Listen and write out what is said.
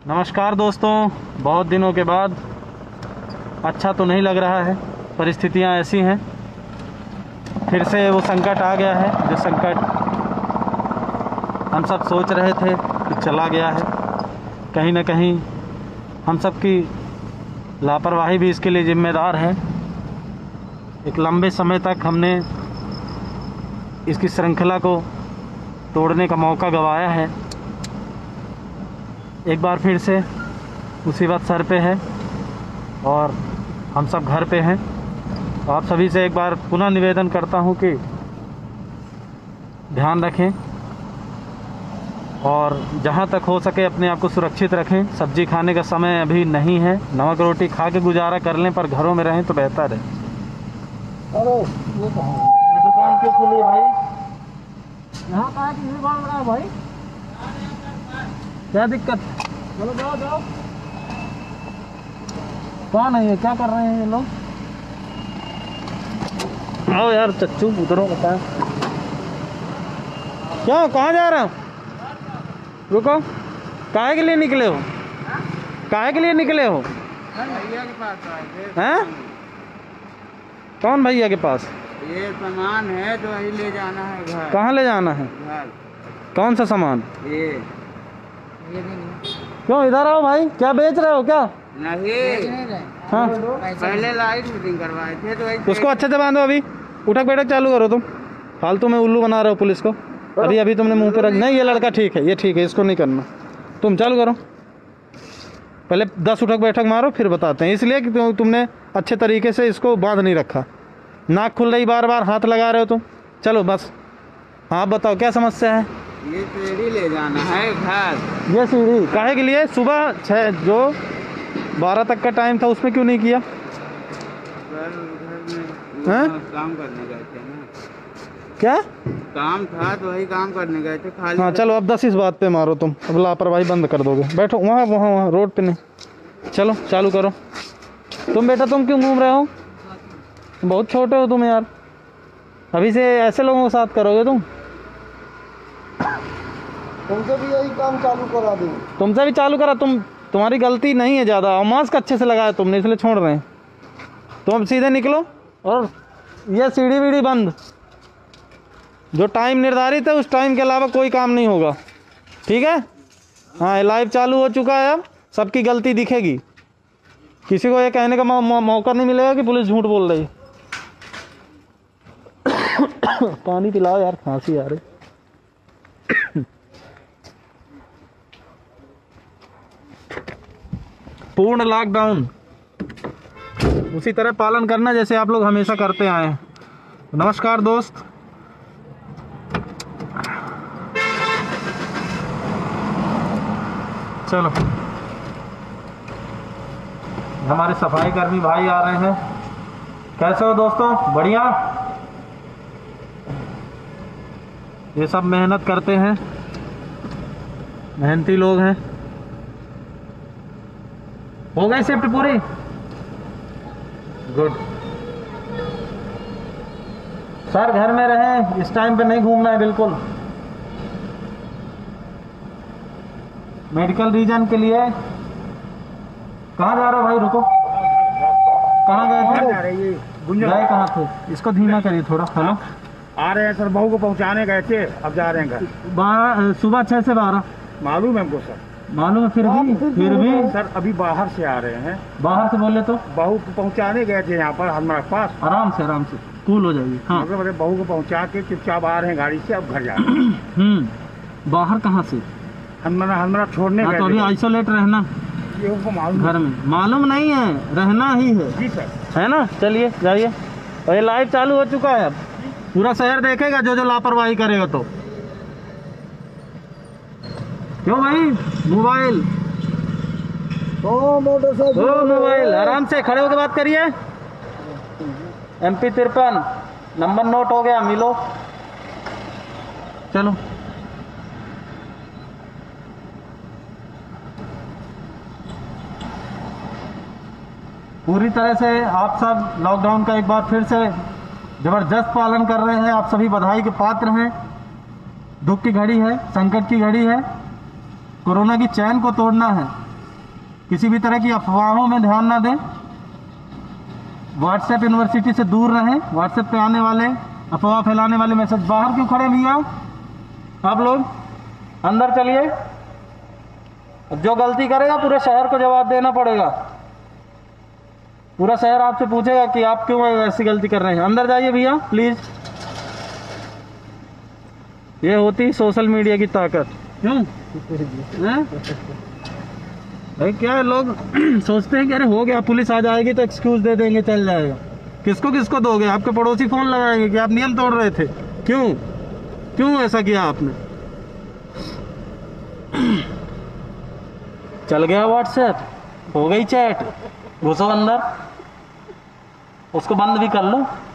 नमस्कार दोस्तों, बहुत दिनों के बाद। अच्छा तो नहीं लग रहा है, परिस्थितियां ऐसी हैं। फिर से वो संकट आ गया है जो संकट हम सब सोच रहे थे कि चला गया है। कहीं ना कहीं हम सब की लापरवाही भी इसके लिए जिम्मेदार है। एक लंबे समय तक हमने इसकी श्रृंखला को तोड़ने का मौका गंवाया है। एक बार फिर से मुसीबत सर पे है और हम सब घर पे हैं। तो आप सभी से एक बार पुनः निवेदन करता हूं कि ध्यान रखें और जहां तक हो सके अपने आप को सुरक्षित रखें। सब्जी खाने का समय अभी नहीं है, नमक रोटी खा के गुजारा कर लें, पर घरों में रहें तो बेहतर है। अरे ये कहाँ है? ये दुकान क्यों खुली भाई? यहाँ कहाँ की भीड़ भाड़ रहा है भाई? क्या दिक्कत? चलो जाओ जाओ। कौन है ये, क्या कर रहे हैं ये लोग? आओ यार चच्चू, उधरों बता। क्यों, कहाँ जा रहे हो? रुको, काहे के लिए निकले हो? काहे के लिए निकले हो? भैया के पास आए थे। हैं? कौन भैया के पास? ये सामान है जो ही ले जाना है घर। कहाँ ले जाना है? घर कौन सा सामान? ये क्यों, इधर आओ भाई। क्या बेच रहे हो क्या? नहीं। हाँ, पहले लाइट फिटिंग करवाए थे तो वही उसको अच्छे से बांधो। अभी उठक बैठक चालू करो। तुम फालतू में उल्लू बना रहे हो पुलिस को। अभी तुमने मुंह पे रख। नहीं, ये लड़का ठीक है, ये ठीक है, इसको नहीं करना। तुम चालू करो, पहले 10 उठक बैठक मारो फिर बताते हैं। इसलिए कि तुमने अच्छे तरीके से इसको बांध नहीं रखा। नाक खुल रही, बार बार हाथ लगा रहे हो तुम। चलो बस, हाँ बताओ क्या समस्या है? ये सीढ़ी ले जाना है घर। ये सीढ़ी काहे के लिए? सुबह 6 जो 12 तक का टाइम था उसमें क्यों नहीं किया? घर में हैं? काम करने गए थे ना। क्या काम था तो वही काम करने गए थे खाली। हाँ चलो, अब 10 इस बात पे मारो तुम। अब लापरवाही बंद कर दोगे। बैठो वहाँ रोड पे नहीं। चलो चालू करो। तुम बेटा, तुम क्यों घूम रहे हो? बहुत छोटे हो तुम यार। अभी से ऐसे लोगों के साथ करोगे तुम? तुमसे भी यही काम चालू करा दूँ। तुमसे भी चालू करा? तुम्हारी गलती नहीं है ज़्यादा, और मास्क अच्छे से लगाया तुमने, इसलिए छोड़ रहे हैं। तुम अब सीधे निकलो और ये सीढ़ी वीढ़ी बंद। जो टाइम निर्धारित है उस टाइम के अलावा कोई काम नहीं होगा, ठीक है? हाँ, लाइव चालू हो चुका है। अब सबकी गलती दिखेगी। किसी को ये कहने का मौका नहीं मिलेगा कि पुलिस झूठ बोल रही है। पानी पिलाओ यार, खांसी आ रही। पूर्ण लॉकडाउन उसी तरह पालन करना जैसे आप लोग हमेशा करते आए हैं। नमस्कार दोस्त, चलो हमारे सफाई कर्मी भाई आ रहे हैं। कैसे हो दोस्तों? बढ़िया। ये सब मेहनत करते हैं, मेहनती लोग हैं। हो गई शिफ्ट पूरी? गुड। सर घर में रहें, इस टाइम पे नहीं घूमना है बिल्कुल। मेडिकल रीजन के लिए। कहाँ जा रहे हो भाई? रुको, कहाँ गए थे? गए कहाँ थे? इसको धीमा करिए थोड़ा। हेलो, आ रहे हैं सर, बहू को पहुंचाने गए थे, अब जा रहे हैं घर। सुबह 6 से 12। मालूम है हमको सर। मालूम है, फिर भी सर अभी बाहर से आ रहे हैं। बाहर से बोले तो बहू को पहुंचाने गए थे यहाँ पर हमारे पास। आराम से कूल हो जाइए। हाँ, मतलब बहू को पहुंचा के चुपचाप आ रहे हैं गाड़ी से, अब घर जा रहे हैं। बाहर कहाँ से? हमरा छोड़ने हाँ, गए तो अभी थे। आइसोलेट रहना ये उनको मालूम घर में। मालूम नहीं है, रहना ही है। जी सर। है ना? चलिए जाइए। और ये लाइव चालू हो चुका है। अब पूरा शहर देखेगा जो लापरवाही करेगा तो। क्यों भाई? मोबाइल मोबाइल आराम से खड़े होकर बात करिए। MP 53 नंबर नोट हो गया, मिलो। चलो पूरी तरह से आप सब लॉकडाउन का एक बार फिर से जबरदस्त पालन कर रहे हैं। आप सभी बधाई के पात्र हैं। दुख की घड़ी है, संकट की घड़ी है। कोरोना की चैन को तोड़ना है किसी भी तरह की अफवाहों में ध्यान ना दें। व्हाट्सएप यूनिवर्सिटी से दूर रहें। व्हाट्सएप पे आने वाले अफवाह फैलाने वाले मैसेज, बाहर क्यों खड़े भैया आप लोग, अंदर चलिए। जो गलती करेगा पूरे शहर को जवाब देना पड़ेगा। पूरा शहर आपसे पूछेगा कि आप क्यों ऐसी गलती कर रहे हैं। अंदर जाइए भैया प्लीज। ये होती सोशल मीडिया की ताकत। क्यों हैं? भाई क्या है, लोग सोचते हैं कि अरे हो गया, पुलिस आ जाएगी तो एक्सक्यूज दे देंगे, चल जाएगा। किसको किसको दोगे? आपके पड़ोसी फोन लगाएंगे कि आप नियम तोड़ रहे थे। क्यों ऐसा किया आपने? चल गया व्हाट्सएप, हो गई चैट, घुसो अंदर, उसको बंद भी कर लो।